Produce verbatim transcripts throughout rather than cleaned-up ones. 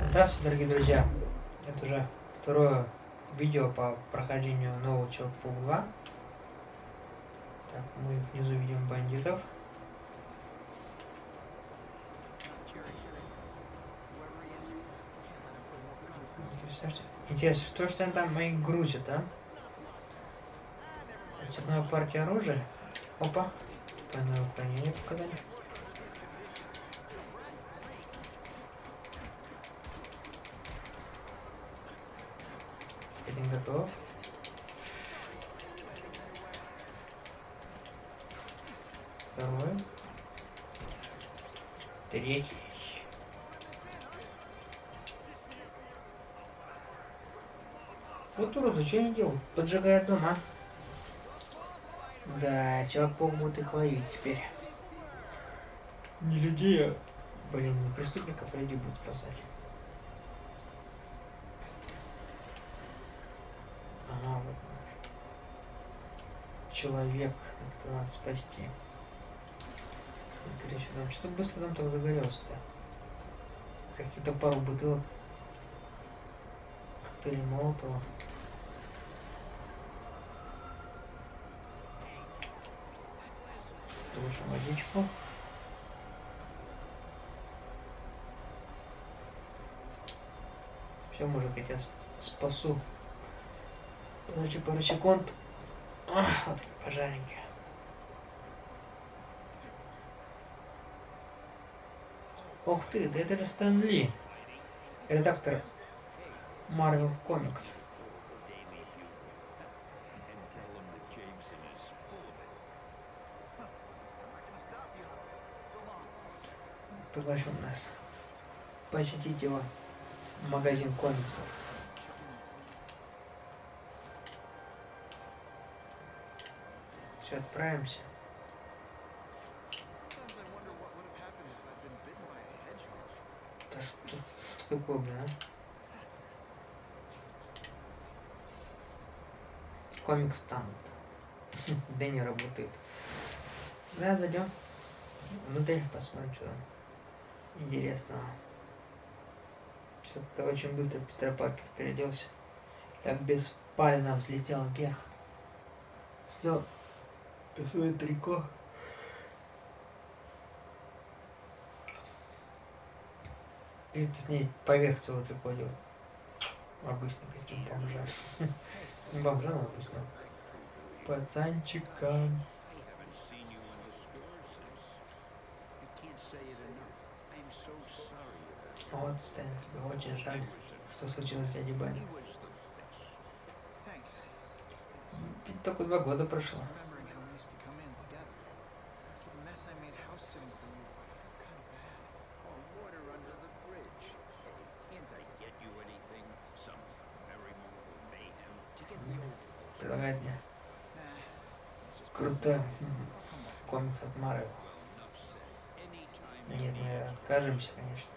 Здравствуйте, дорогие друзья! Это уже второе видео по прохождению нового Человека-паук два. Так, мы внизу видим бандитов. Интересно, что же там мои грузят, а? Цветная партия оружия. Опа. Двойное уклонение показали. Один готов. Второй. Третий. Вот урод, что они делают? Поджигают дома. Да, Человек-паук будет их ловить теперь. Не людей, а... Блин, не преступников, а людей будут спасать. Ага, вот. Человек, это надо спасти. Горячий дом. Что-то быстро дом так загорелся-то. Какие-то пару бутылок. Коктейли Молотова. Тушим водичку. Все, мужик, я тебя спасу. Короче, пару секунд. Ах, вот пожарники. Ух ты, да это же Стэн Ли, редактор Marvel Comics. Приглашен нас посетить его магазин комиксов. Все, отправимся. Да что, что такое, блин, а? Комикс там. Дэнни работает. Да, зайдем внутрь, посмотрим, что там интересного. Что-то очень быстро Питер Паркер переоделся. Так беспально взлетел вверх. Снял свое трико. И ты с ней поверх своего трико делал. Обычный костюм бомжа. Не бомжа, но обычно. Пацанчика. Вот, Стэн, тебе очень жаль, что случилось с дядей Бенни. Ведь только два года прошло. Предлагает мне крутой комикс от Marvel. Нет, мы откажемся, конечно.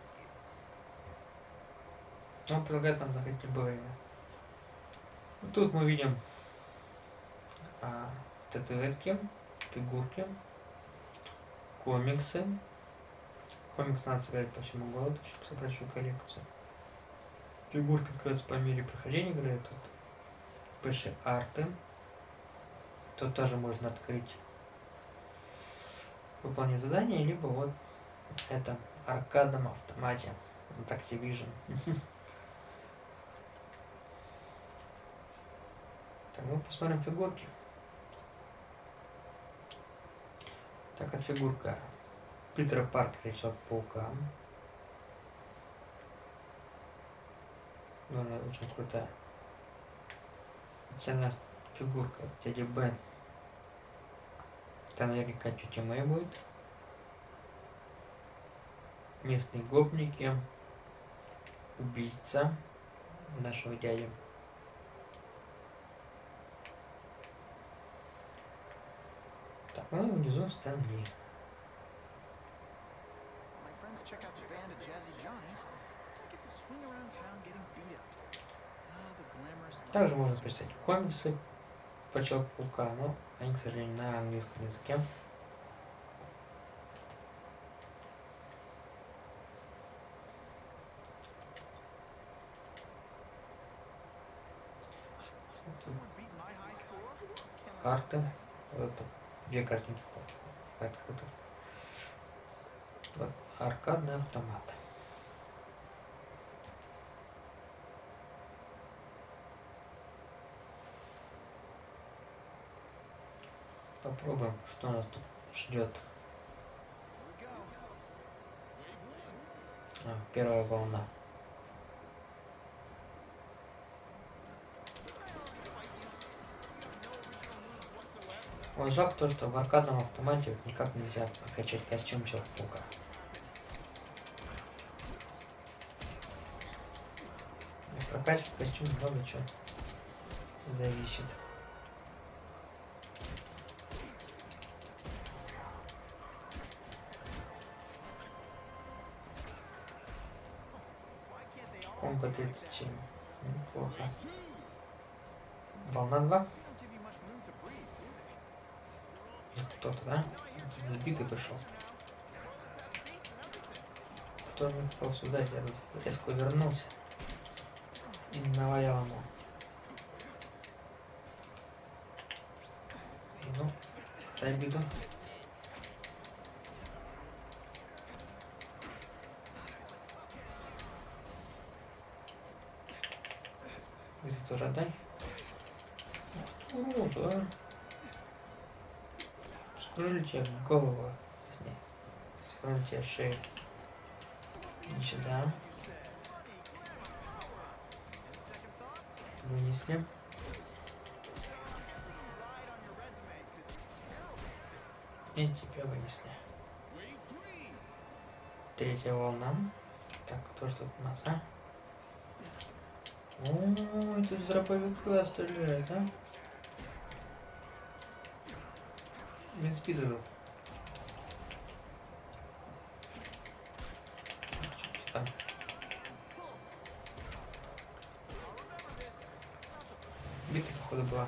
Он предлагает нам заходить в любое время. Вот тут мы видим а, статуэтки, фигурки, комиксы. Комикс надо собирать по всему городу, чтобы собрать всю коллекцию. Фигурки открываются по мере прохождения игры. Тут пэши арты. Тут тоже можно открыть, выполнить задание, либо вот это аркадном автомате от Activision. Так, ну посмотрим фигурки. Так, от фигурка Питера Паркера и Человека-паука. Ну, она очень крутая. Ценная фигурка дяди Бен. Это наверняка тетя Мэй будет. Местные гопники. Убийца нашего дяди. Так, ну и внизу Стэн Ли. Также можно почитать комиксы по Человеку-паука, но они, к сожалению, на английском языке. арты. Вот это две картинки открыты. Вот аркадный автомат. Попробуем, что нас тут ждет. А, первая волна. Вот жалко то, что в аркадном автомате никак нельзя прокачать костюм Человека-паука. Прокачать костюм много чего зависит. Комбо тридцать семь. Неплохо. Волна два. Кто-то, да? Сбитый пришел. Кто же пытался сюда? Я тут резко вернулся. И навалял ему. И ну, обиду. Ты тоже отдай. Ну, да. Скружили тебе голову. Скружили тебе шею. Иди сюда. Вынесли. И тебя вынесли. Третья волна. Так, кто что тут у нас, а? Ой, тут дробовика стреляет, а? Без спида тут. Там. Битва, походу, была.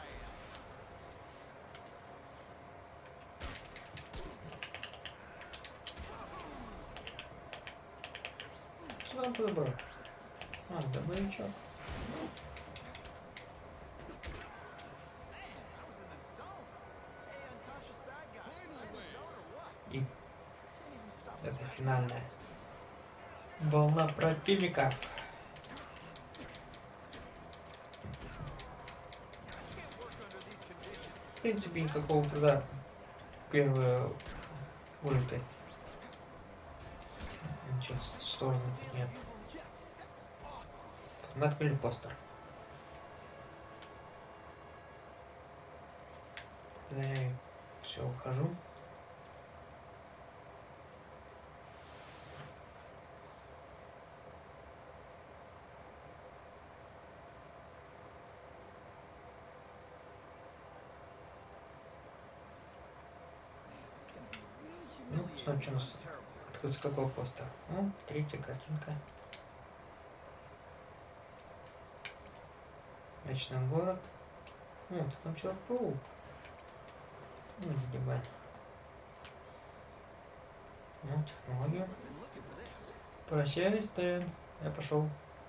Что там было? А, добрячок. И это финальная волна противника. В принципе, никакого труда первые ульты. Ничего сложного нет. Мы открыли постер. Да, я все, ухожу. Ну, посмотрим, что у нас открылся какой постер. Ну, третья картинка. Ночной город. Ну, там Человек-паук. Ну, Дидибай. Ну, технологию. Прощаюсь, Дэн. Я пошел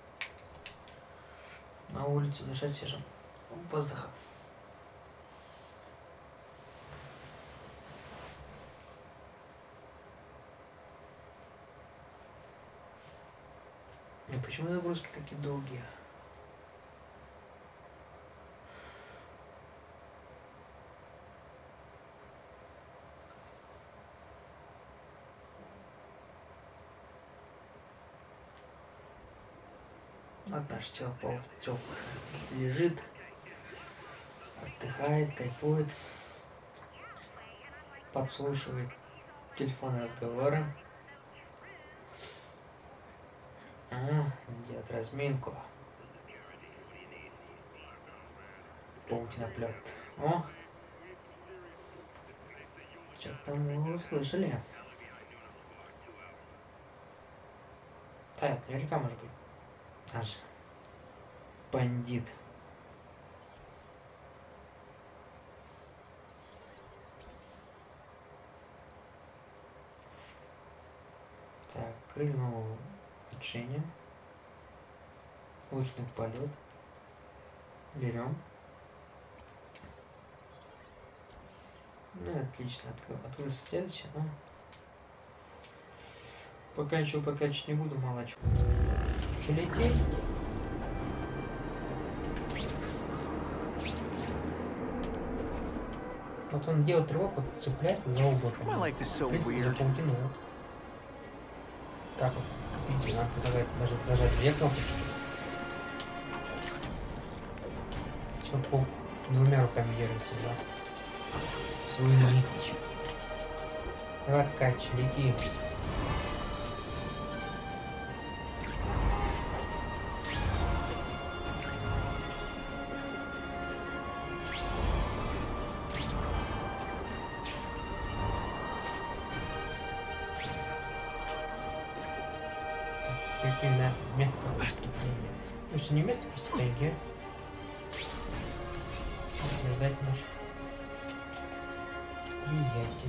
на улицу дышать свежим воздухом. И почему нагрузки такие долгие? Вот наш Человек-паук лежит, отдыхает, кайфует, подслушивает телефонные разговоры. А, делает разминку. Паутиноплет. О! Что-то там вы услышали. Да, это наверняка может быть наш бандит. Так, крыльное улучшение. Лучный полет. Берем. Ну, отлично. Открылся следующий, но... Пока ничего покачать не буду, мало чего. Что лететь? Вот он делает рывок, вот цепляется за облако. So за паутину, вот. Как вот? Видите, надо предлагать даже зажать две кнопочки. Все по двумя руками держится, да. Свою нитич. Давай, Ткач, лети. Какое место преступления? Ну что, не место преступления? Ждать наш приятель.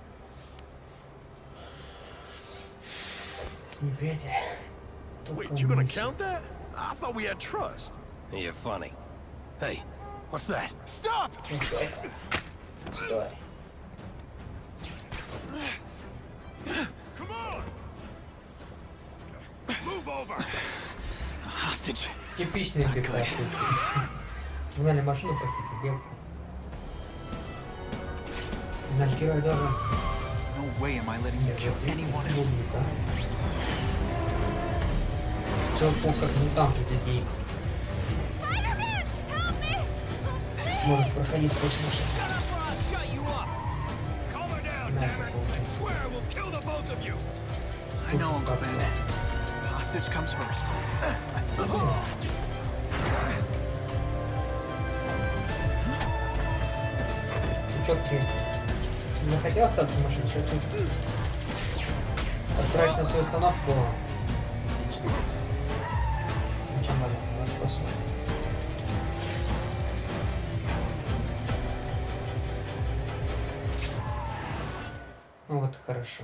С неприятель. Wait, you gonna count that? I thought we had trust. You're funny. Hey, what's that? Stop! Стой. Стой. Come on! Move over! Hostage. Типичный пикап. Угнали машину похитили. Наш герой даже... No way am I letting you kill anyone else. Все по как мутант у Ди Икс. Может проходить сквозь машину. I know, Uncle Ben. Hostage comes first. Чётки. Не хотел остаться в машине, сейчас тут отправить на свою установку. Отлично. Ничем маленького способа. Ну вот хорошо.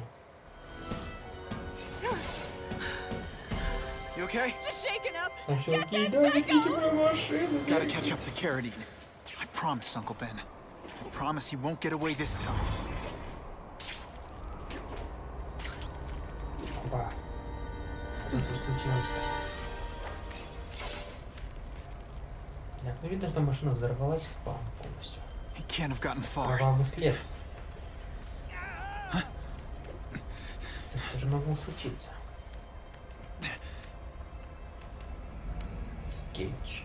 You okay? Just shaken up. А всё окей, да, видите мою машину. Gotta catch up to Carradine. I promise, Uncle Ben. I promise he won't get away this time. Ба. Что тут случилось? Так, ну видно, что машина взорвалась в план полностью. He can't have gotten far. Кровавый след. Что же могло случиться? Скетч.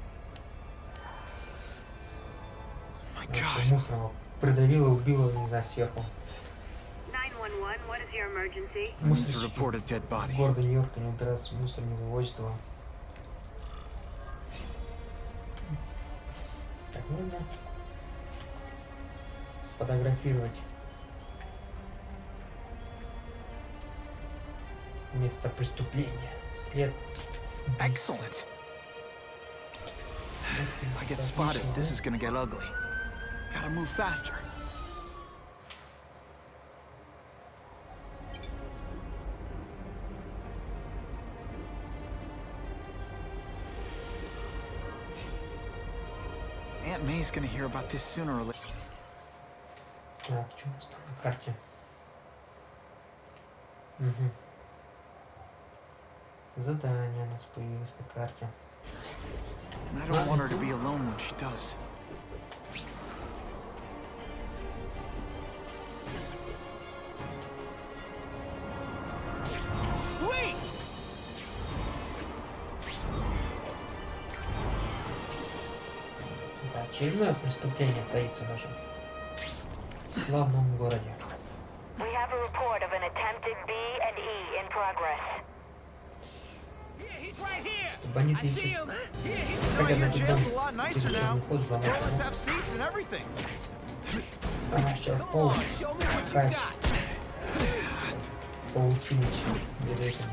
My God. Мусор придавило, убило, не знаю, сверху. I need to report a dead body. В городе Нью-Йорка не убирается мусор, не вывозит его. Так, нужно сфотографировать место преступления. След. Excellent. If I get spotted, this is gonna get ugly. Gotta move faster. Aunt May's gonna hear about this sooner or later. Так, что у нас там на карте? Угу. Задание у нас появилось на карте. And I don't want her to be alone when she does. Sweet! Да, очередное преступление творится в нашем славном городе. We have a report of an attempted B and E in progress. Бандиты ищут. Хотя на тебя ход взломать. А наш человек пол. Кайф. Паутиночный. Бедайте.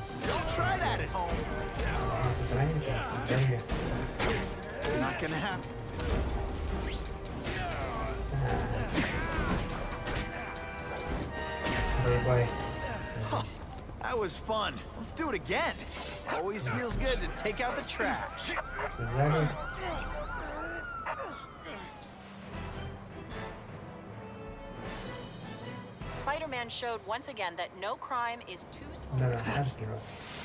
Правильно? Not gonna happen. Бай-бай. That was fun. Let's do it again. Always feels good to take out the trash. Связали. Spider-Man showed once again that no crime is too small. Да, наш герой.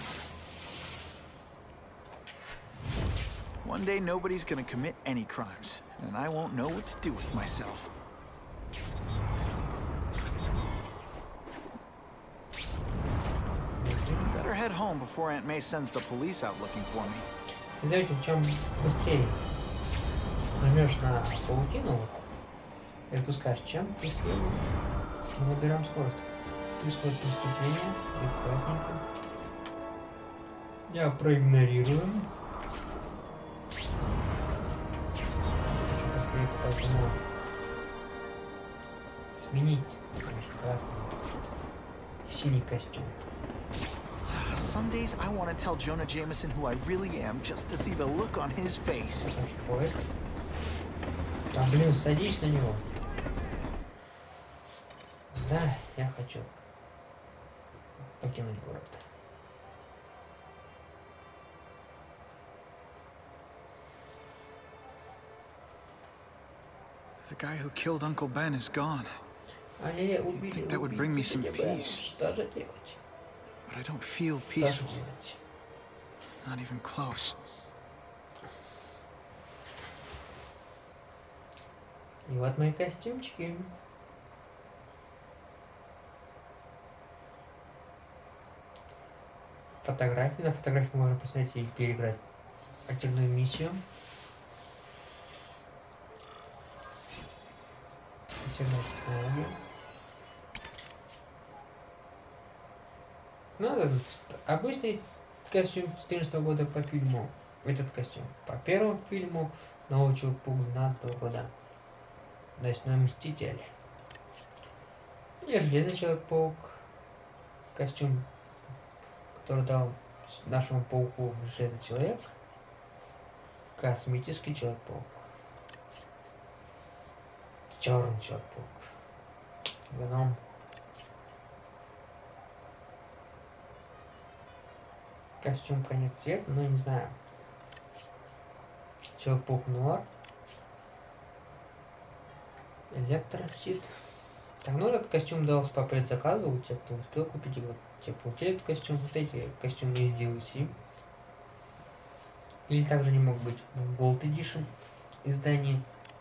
One day nobody's gonna commit any crimes, and I won't know what to do with myself. Better head home before Aunt May sends the police out looking for me. Знаете, чем быстрее нажмешь на паутину и отпускаешь, чем быстрее мы набираем скорость. Происходит преступление, прекрасненько. Я проигнорирую. Хочу быстрее попасть домой. Сменить, конечно, красный, синий костюм. Some days I want to tell Jonah Jameson who I really am just to see the look on his face. Да, блин, садись на него. Да, я хочу покинуть город. The guy who killed Uncle Ben is gone. Ай-яй-яй, You'd убили, think that would bring me some peace. Что же делать? But I don't feel Что же peaceful. делать? Not even close. И вот мои костюмчики. Фотографии. На фотографии можно посмотреть и переиграть очередную миссию. Очередная технология. Ну, этот обычный костюм четырнадцатого года по фильму. Этот костюм по первому фильму Нового Человека-паука двенадцатого года. Ночной Мститель. Или Железный Человек-паук. Костюм, который дал нашему пауку Железный Человек. Космический Человек-паук. Черный Человек-паук. Веном. Костюм конец цвета, но не знаю. Человек-паук Нуар. Электрощит. Так, ну этот костюм дался по предзаказу, у тех, кто успел купить его, те получили этот костюм. Вот эти костюмы из ди эл си. Или также не мог быть в Gold Edition издании.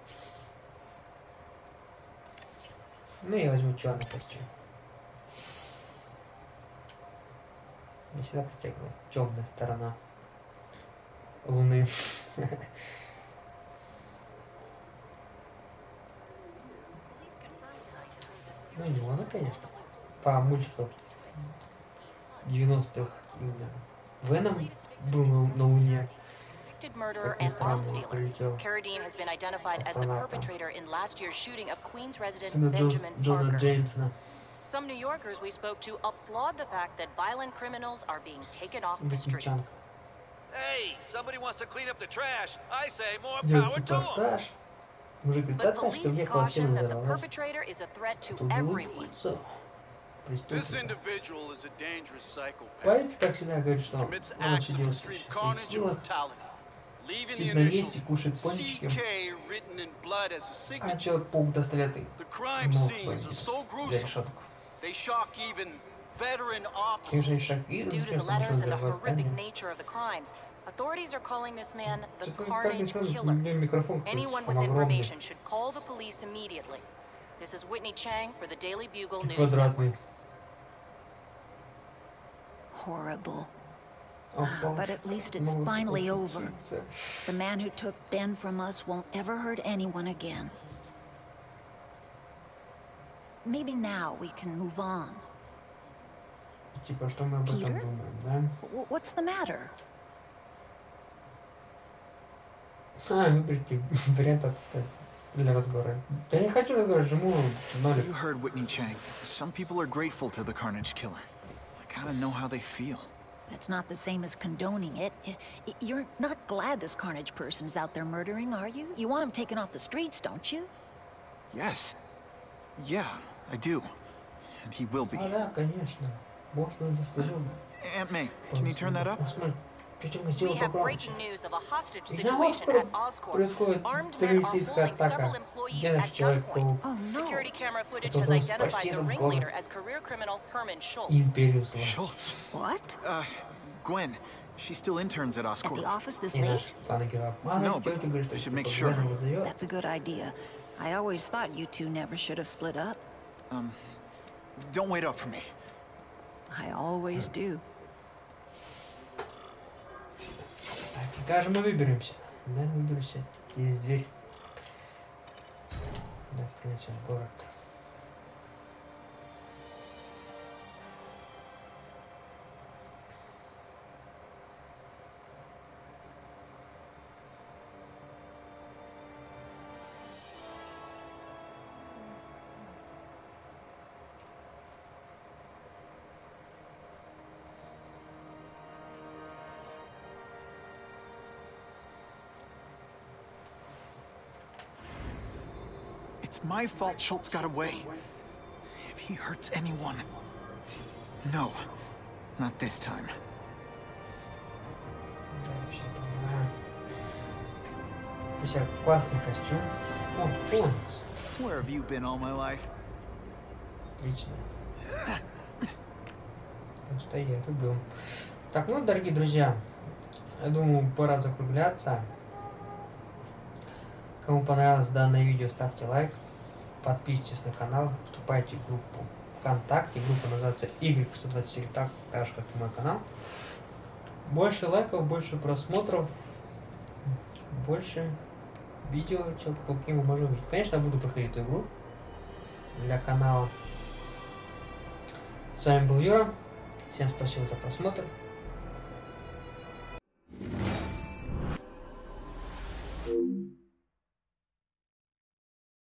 Ну я возьму черный костюм. Не всегда притягивает темная сторона Луны. Ну не Луна, конечно. По мультикам девяностых именно Веном был на Луне. Murderer and arms dealer. Carradine has been identified as the perpetrator in last year's shooting of Queens resident Benjamin Parker. Some New Yorkers we spoke to applaud the fact that violent criminals are being taken off the streets. Hey, somebody wants to clean up the trash. I say more power to them. But police caution that the perpetrator is a threat to everyone. This individual is a dangerous psychopath. Полиция, как всегда, говорит, что Commits он acts сидел of в street своих carnage and силах, brutality. Leaving the сидит на месте, initials кушает C пончики, K written in blood as a а signature. Человек-паук доставляет их The crime новых scenes are so бандитов за gruesome. решетку. They shock even veteran Их же officers. шокирует, Due to the конечно, letters что and the за horrific восстание. nature of the crimes, authorities are calling this man the Что-то как Carnage не сразу Killer. микрофон какой-то Anyone слишком with огромный, information should call the police immediately. This is Whitney Chang for the Daily Bugle News квадратный. Network. Horrible. Опа, But at least it's могут finally over. случиться. The man who took Ben from us won't ever hurt anyone again. Maybe now we can move on. Типа, что мы об этом Peter? думаем, да? W- what's the matter? А, выберите вариант от, для разговора. Да я не хочу разговаривать, жму нолик. You heard Whitney Chang. Some people are grateful to the Carnage Killer. I kind of know how they feel. That's not the same as condoning it. I- I- You're not glad this Carnage person is out there murdering, are you? You want him taken off the streets, don't you? Yes. Yeah, I do. And he will be. А, да, конечно. Может, он заслужил. Aunt May, can you turn that up? Посмотри, причем We сделал have погромче. breaking news of a hostage И на situation Оскар at Oscorp. происходит Armed men are террористическая holding several атака. employees Где наш at gunpoint. Человек-паук? Oh no. Security camera footage has identified the ringleader as career criminal Herman Schultz. Империю зла. Schultz. What? Uh, Gwen. She still interns at At Oscorp. the office this И наш late? главный герой No, обманывает but тетю, говорит, I что should make типа sure. Гвен его зовет. That's a good idea. I always thought you two never should have split up. Um, don't wait up for me. I always do. Так, пока же мы выберемся. Наверное, выберемся через дверь. Да, в принципе, в город. It's my fault Schultz got away. If he hurts anyone... No, not this time. Да, вообще понимаю. Сейчас классный костюм. О, Фоникс. Where have you been all my life? Отлично. Так что я тут был. Так, ну, дорогие друзья, я думаю, пора закругляться. Кому понравилось данное видео, ставьте лайк, подписывайтесь на канал, вступайте в группу ВКонтакте. Группа называется игрек сто двадцать четыре, так, так же, как и мой канал. Больше лайков, больше просмотров, больше видео, какие мы можем увидеть. Конечно, я буду проходить эту игру для канала. С вами был Юра. Всем спасибо за просмотр.